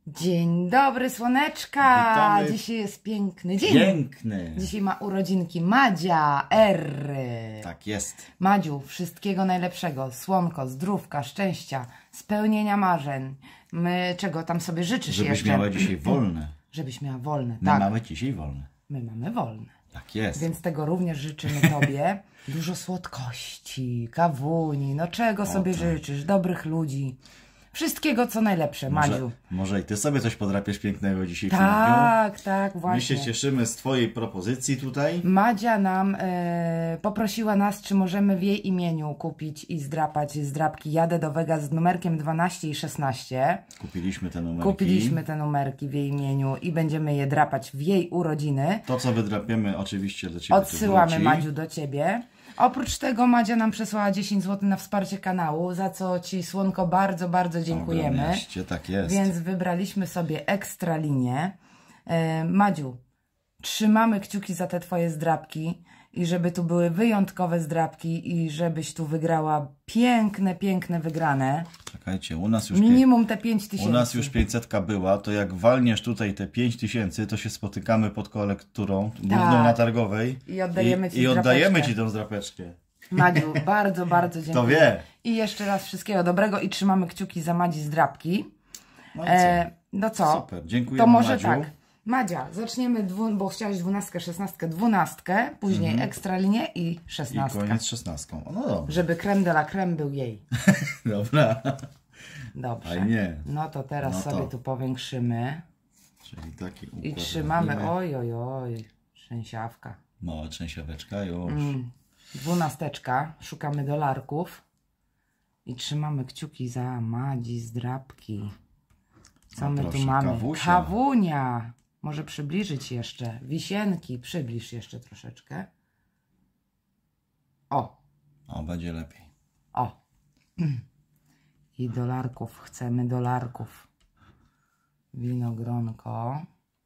Dzień dobry, słoneczka! Witamy. Dzisiaj jest piękny dzień. Piękny. Dzisiaj ma urodzinki Madzia R. Tak jest. Madziu, wszystkiego najlepszego, słonko, zdrówka, szczęścia, spełnienia marzeń. My czego tam sobie życzysz Żebyś jeszcze? miała dzisiaj wolne. Żebyś miała wolne, My tak. mamy dzisiaj wolne. My mamy wolne. Tak jest. Więc tego również życzymy Tobie. Dużo słodkości, kawuni, no czego sobie tak. życzysz? Dobrych ludzi. Wszystkiego co najlepsze, Madziu. Może i ty sobie coś podrapiesz pięknego dzisiaj w tym dniu. Tak, tak, My właśnie. się cieszymy z twojej propozycji tutaj. Madzia nam poprosiła nas, czy możemy w jej imieniu kupić i zdrapać zdrapki Jadę do Vega z numerkiem 12 i 16. Kupiliśmy te numerki. Kupiliśmy te numerki w jej imieniu i będziemy je drapać w jej urodziny. To, co wydrapiemy, oczywiście do ciebie Odsyłamy, wróci. Madziu, do ciebie. Oprócz tego Madzia nam przesłała 10 zł na wsparcie kanału, za co ci, Słonko, bardzo, bardzo dziękujemy. Ogromnie, tak jest. Więc wybraliśmy sobie ekstra linię. Madziu, trzymamy kciuki za te twoje zdrapki i żeby tu były wyjątkowe zdrapki i żebyś tu wygrała piękne, piękne wygrane. Czekajcie, u nas już Minimum te 5000. U nas już 500 była, to jak walniesz tutaj te 5000, to się spotykamy pod kolekturą główną na Targowej I oddajemy ci i oddajemy zdrapeczkę. ci tą zdrapeczkę. Madziu, bardzo, bardzo dziękuję. To wie. I jeszcze raz wszystkiego dobrego i trzymamy kciuki za Madzi zdrapki. No i co? No co? Super, dziękujemy, To może Madziu. tak. Madzia, zaczniemy, bo chciałaś 12, 16, 12, później ekstra linię i I 16. koniec 16. No dobrze. Żeby creme de la creme był jej. Dobra. Dobrze. Fajnie. No to teraz No to. sobie tu powiększymy Czyli taki układ i trzymamy. robimy. Oj, oj, oj. Trzęsiawka. Mała trzęsiaweczka już. 12. Szukamy dolarków i trzymamy kciuki za Madzi zdrapki. Co O, my proszę, tu mamy? kawusia. Kawunia. Może przybliżyć jeszcze. Wisienki. Przybliż jeszcze troszeczkę. O. O, będzie lepiej. O. I dolarków. Chcemy dolarków. Winogronko.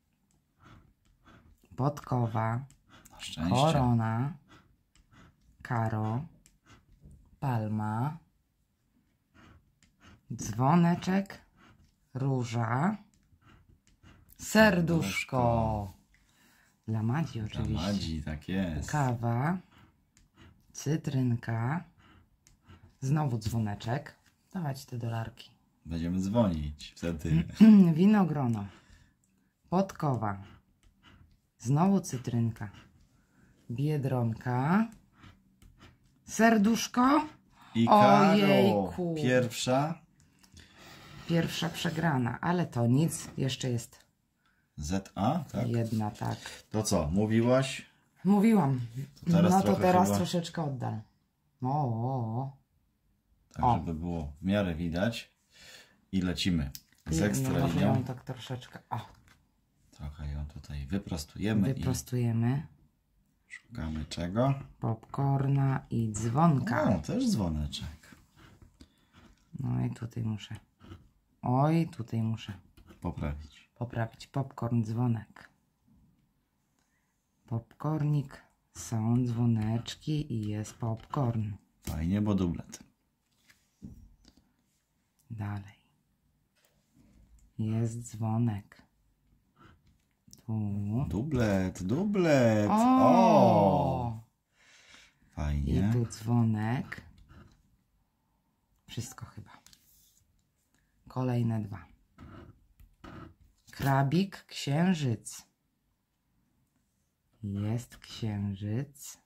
Podkowa. Na szczęście. Korona. Karo. Palma. Dzwoneczek. Róża. Serduszko. Dla Madzi Dla oczywiście. Madzi, tak jest. Kawa. Cytrynka. Znowu dzwoneczek. Dawać te dolarki. Będziemy dzwonić wtedy. Winogrono. Podkowa. Znowu cytrynka. Biedronka. Serduszko. I Karo, Ojejku. pierwsza Pierwsza przegrana, ale to nic. Jeszcze jest ZA, tak? jedna, tak. To co, mówiłaś? Mówiłam. To teraz No to trochę teraz chyba- troszeczkę oddal. O. Tak, O. żeby było w miarę widać. I lecimy z No, ekstra może linią. ją tak troszeczkę. O. Trochę ją tutaj wyprostujemy Wyprostujemy. i szukamy czego? Popcorna i dzwonka. O, też dzwoneczek. No i tutaj muszę. Oj, tutaj muszę Poprawić. poprawić. Popcorn, dzwonek. Popcornik. Są dzwoneczki i jest popcorn. Fajnie, bo dublet. Dalej. Jest dzwonek. Tu. Dublet, dublet. O! I Fajnie. tu dzwonek. Wszystko chyba. Kolejne dwa. Krabik, księżyc. Jest księżyc.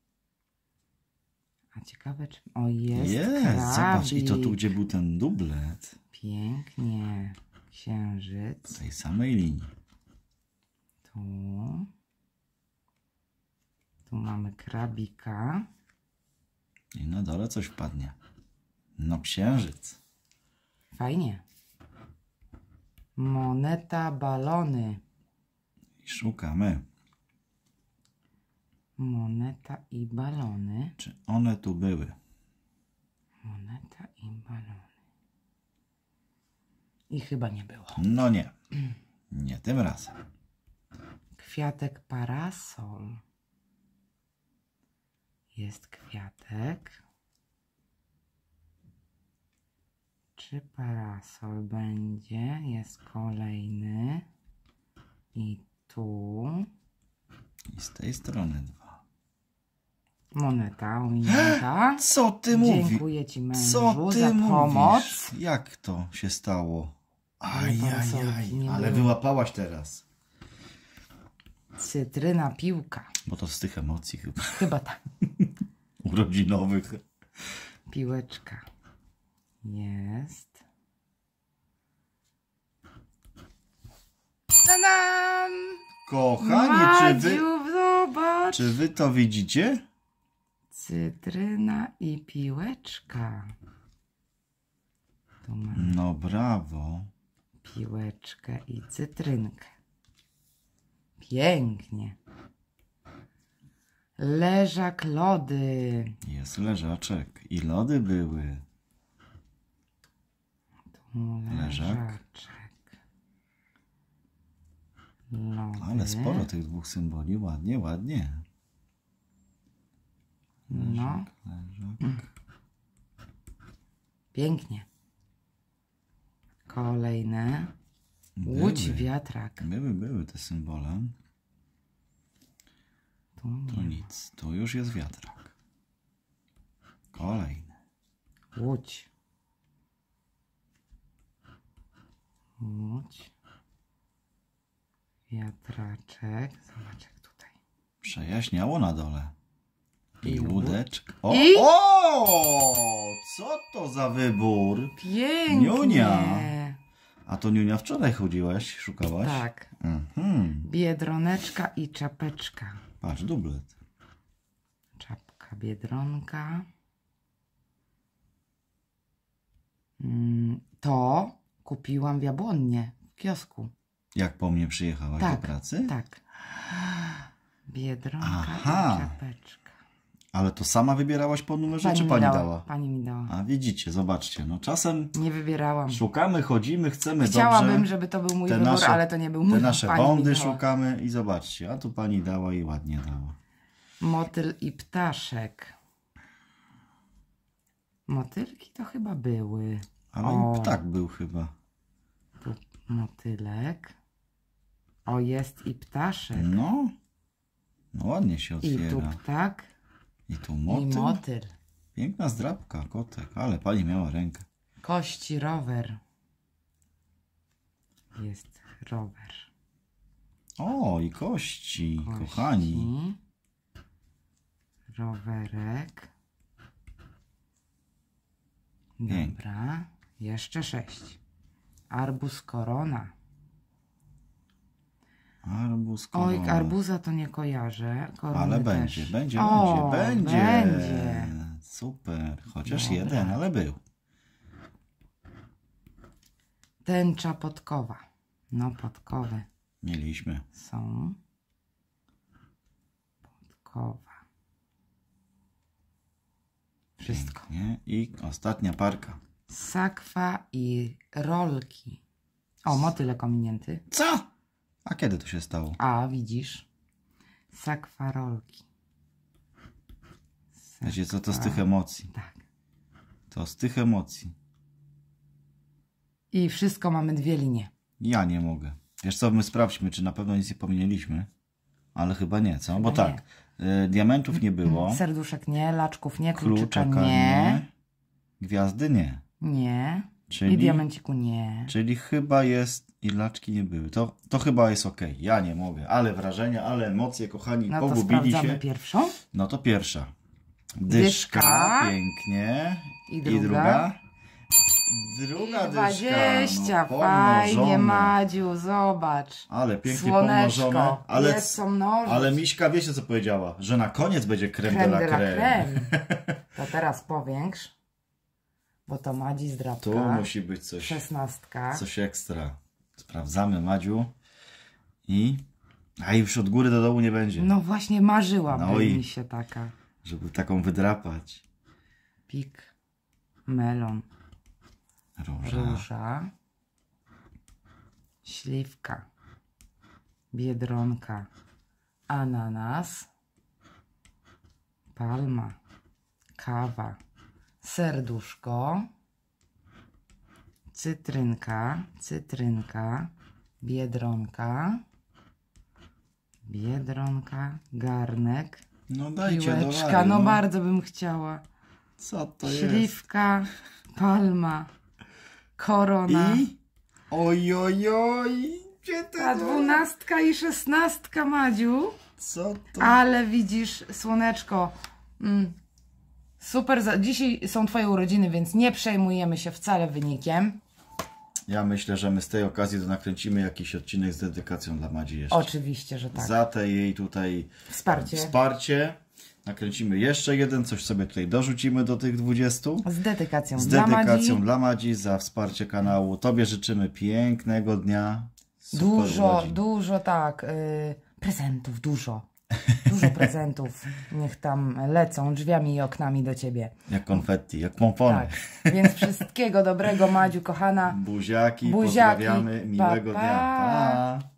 A ciekawe czy... O, jest krabik. Zobacz, i to tu, gdzie był ten dublet. Pięknie. Księżyc. Tej samej linii. Tu. Tu mamy krabika. I na dole coś wpadnie. No księżyc. Fajnie. Moneta, balony. I szukamy. Moneta i balony. Czy one tu były? Moneta i balony. I chyba nie było. No nie. Nie tym razem. Kwiatek, parasol. Jest kwiatek. Czy parasol będzie? Jest kolejny. I tu. I z tej strony 2. Moneta ujęta. Co ty mówisz? Dziękuję ci, mężu, Co ty za pomoc. mówisz? Jak to się stało? parasolki nie ale było. wyłapałaś teraz. Cytryna, piłka. Bo to z tych emocji chyba. Chyba tak. Urodzinowych. Piłeczka. Jest. Tadam! Kochani, Madziu, zobacz. czy wy to widzicie? Cytryna i piłeczka. Tu mamy No brawo. piłeczkę i cytrynkę. Pięknie. Leżak, lody. Jest leżaczek. I lody były. Tu Leżak. leżaczek. Lody. Ale sporo tych dwóch symboli. Ładnie, ładnie. No, Leżak. pięknie. Kolejne. Łódź, wiatrak. Były te symbole. Tu nie Tu ma. nic. Tu już jest wiatrak. Kolejny. Łódź. Łódź. Wiatraczek. Zobacz jak tutaj. Przejaśniało na dole. I łódeczka. O! I? O! Co to za wybór? Pięknie. Niunia. A to Niunia wczoraj chodziłaś, szukałaś? Tak. Mhm. Biedroneczka i czapeczka. Patrz, dublet. Czapka, biedronka. To kupiłam w Jabłonnie w kiosku. Jak po mnie przyjechałaś do pracy? Tak. Biedronka Aha. i czapeczka. Ale to sama wybierałaś po numerze, czy mi pani dała? Pani mi dała. A widzicie, zobaczcie, no czasem Nie wybierałam. szukamy, chodzimy, chcemy Chciałabym, dobrze. żeby to był mój Te wybór, nasze- ale to nie był mój Te nasze pani mi bondy dała. szukamy i zobaczcie, a tu pani dała i ładnie dała. Motyl i ptaszek. Motylki to chyba były. Ale O. i ptak był chyba. Tu motylek. O, jest i ptaszek. No. No ładnie się I tu otwiera. ptak. I tu I motyl. motyl. Piękna zdrabka, kotek, ale pani miała rękę. Kości, rower. Jest rower. O, i kości, Kości. kochani. Rowerek. Pięknie. Dobra. Jeszcze 6. Arbuz, korona. Arbuz, Oj, korona. arbuza to nie kojarzę. Korony Ale będzie, też. będzie, O, będzie. będzie. Super, chociaż Dobra. jeden, ale był. Tęcza podkowa. No, podkowy Mieliśmy. są. Podkowa. Wszystko. Nie? I ostatnia parka. Sakwa i rolki. O, motylek ominięty. Co? A kiedy to się stało? A, widzisz? Sakwa, rolki. Wiecie co, to z tych emocji. Tak. To z tych emocji. I wszystko mamy 2 linie. Ja nie mogę. Wiesz co, my sprawdźmy, czy na pewno nic nie pominieliśmy. Ale chyba nie, co? Bo Chyba tak, diamentów nie było. Serduszek nie, laczków nie, kluczyka Kluczaka nie. Gwiazdy nie. Nie. Czyli- I diamenciku nie. Czyli chyba jest i laczki nie były. To chyba jest ok. Ja nie mogę. Ale wrażenia, ale emocje, kochani, No to pogubili sprawdzamy się. pierwszą. No to pierwsza. Dyszka. Dyszka. Pięknie. I I druga. druga. Druga dyszka. 20. No, Fajnie, pomnożone. Madziu, zobacz. Ale pięknie Słoneczko. pomnożone. Ale, Jest co mnożyć. ale Miśka, wiecie co powiedziała? Że na koniec będzie creme Creme de la creme. To teraz powiększ. Bo to Madzi zdrabka. Tu musi być coś, 16. coś ekstra. Sprawdzamy, Madziu. A już od góry do dołu nie będzie. No właśnie marzyłaby No i- mi się taka. Żeby taką wydrapać. Pik, melon, Róża. róża, śliwka, biedronka, ananas, palma, kawa, serduszko, cytrynka, cytrynka, biedronka, biedronka, garnek, No dajcie piłeczka, dolary, no bardzo bym chciała. Co to jest? Śliwka, palma, korona. I? Oj, oj, oj. Gdzie ty A to? 12 i 16, Madziu. Co to? Ale widzisz, słoneczko, super. Dzisiaj są twoje urodziny, więc nie przejmujemy się wcale wynikiem. Ja myślę, że my z tej okazji to nakręcimy jakiś odcinek z dedykacją dla Madzi jeszcze. Oczywiście, że tak. Za te jej tutaj Wsparcie. Nakręcimy jeszcze jeden, coś sobie tutaj dorzucimy do tych 20. Z dedykacją Z dla dedykacją Madzi. dla Madzi za wsparcie kanału. Tobie życzymy pięknego dnia. Super Dużo, urodzin. dużo tak. Prezentów, dużo. Dużo prezentów. Niech tam lecą drzwiami i oknami do ciebie. Jak konfetti, jak pompony. Tak. Więc wszystkiego dobrego, Madziu, kochana. Buziaki, Buziaki. pozdrawiamy. Miłego Pa, dnia. pa. Pa.